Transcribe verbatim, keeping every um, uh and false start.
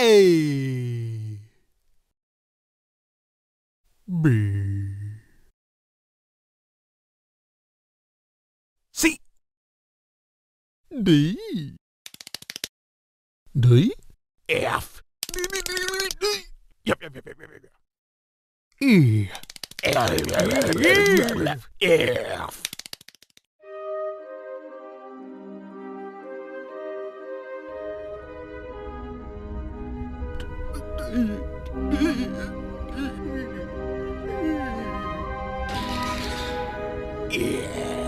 A. B. C. D. D. F. D, D, D, D, D. Yep, yep, yep, yep, yep, yep. E. F. F. Yeah.